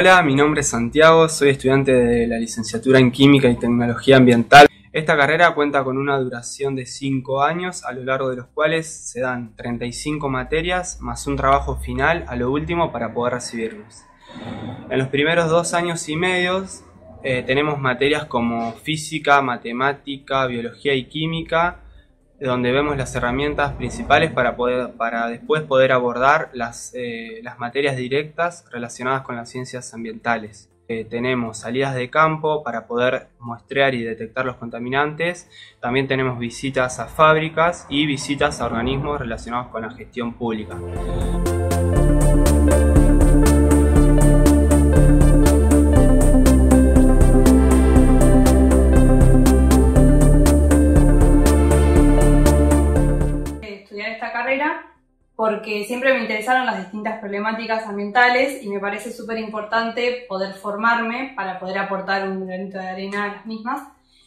Hola, mi nombre es Santiago, soy estudiante de la licenciatura en Química y Tecnología Ambiental. Esta carrera cuenta con una duración de 5 años, a lo largo de los cuales se dan 35 materias más un trabajo final a lo último para poder recibirnos. En los primeros 2 años y medio tenemos materias como física, matemática, biología y química, donde vemos las herramientas principales para después poder abordar las materias directas relacionadas con las ciencias ambientales. Tenemos salidas de campo para poder muestrear y detectar los contaminantes. También tenemos visitas a fábricas y visitas a organismos relacionados con la gestión pública. Porque siempre me interesaron las distintas problemáticas ambientales y me parece súper importante poder formarme para poder aportar un granito de arena a las mismas.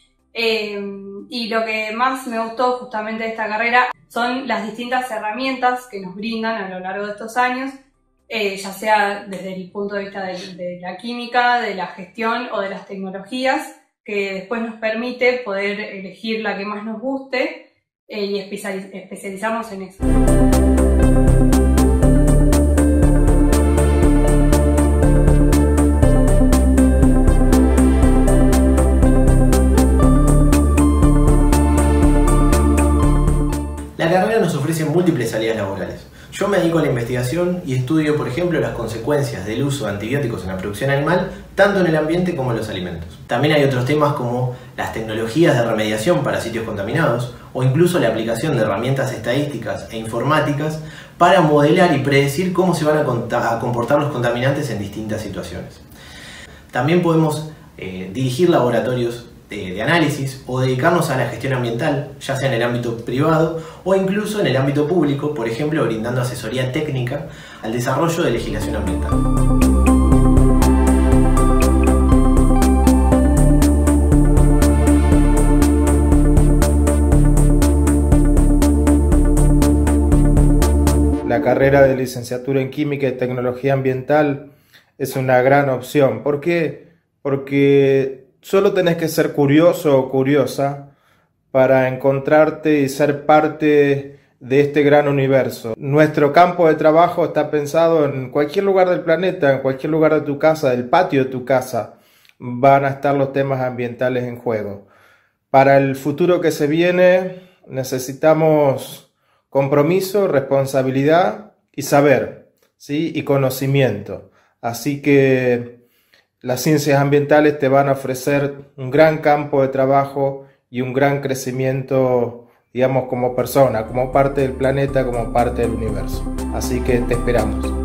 Y lo que más me gustó justamente de esta carrera son las distintas herramientas que nos brindan a lo largo de estos años, ya sea desde el punto de vista de la química, de la gestión o de las tecnologías, que después nos permite poder elegir la que más nos guste y especializarnos en eso. La carrera nos ofrece múltiples salidas laborales. Yo me dedico a la investigación y estudio, por ejemplo, las consecuencias del uso de antibióticos en la producción animal, tanto en el ambiente como en los alimentos. También hay otros temas como las tecnologías de remediación para sitios contaminados o incluso la aplicación de herramientas estadísticas e informáticas para modelar y predecir cómo se van a comportar los contaminantes en distintas situaciones. También podemos dirigir laboratorios de análisis o dedicarnos a la gestión ambiental, ya sea en el ámbito privado o incluso en el ámbito público, por ejemplo, brindando asesoría técnica al desarrollo de legislación ambiental. La carrera de licenciatura en Química y Tecnología Ambiental es una gran opción. ¿Por qué? Porque solo tenés que ser curioso o curiosa para encontrarte y ser parte de este gran universo. Nuestro campo de trabajo está pensado en cualquier lugar del planeta, en cualquier lugar de tu casa, del patio de tu casa, van a estar los temas ambientales en juego. Para el futuro que se viene necesitamos compromiso, responsabilidad y saber, ¿sí? Y conocimiento. Así que las ciencias ambientales te van a ofrecer un gran campo de trabajo y un gran crecimiento, digamos, como persona, como parte del planeta, como parte del universo. Así que te esperamos.